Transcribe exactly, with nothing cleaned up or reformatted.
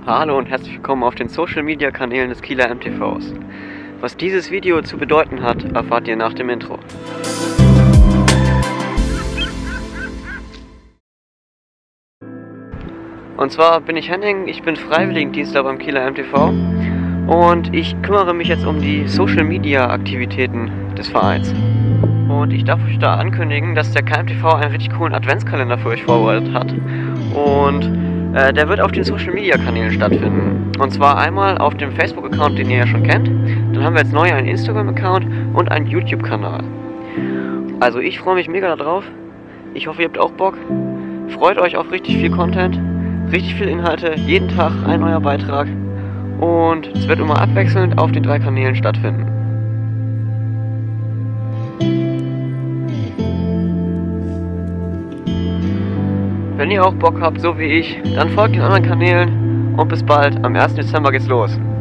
Hallo und herzlich willkommen auf den Social Media Kanälen des Kieler M T Vs. Was dieses Video zu bedeuten hat, erfahrt ihr nach dem Intro. Und zwar bin ich Henning, ich bin Freiwilligendienstler beim Kieler M T V und ich kümmere mich jetzt um die Social Media Aktivitäten des Vereins. Und ich darf euch da ankündigen, dass der K M T V einen richtig coolen Adventskalender für euch vorbereitet hat. Und äh, der wird auf den Social Media Kanälen stattfinden. Und zwar einmal auf dem Facebook-Account, den ihr ja schon kennt. Dann haben wir jetzt neu einen Instagram-Account und einen YouTube-Kanal. Also ich freue mich mega darauf. Ich hoffe, ihr habt auch Bock. Freut euch auf richtig viel Content, richtig viel Inhalte, jeden Tag ein neuer Beitrag. Und es wird immer abwechselnd auf den drei Kanälen stattfinden. Wenn ihr auch Bock habt, so wie ich, dann folgt den anderen Kanälen und bis bald. Am ersten Dezember geht's los.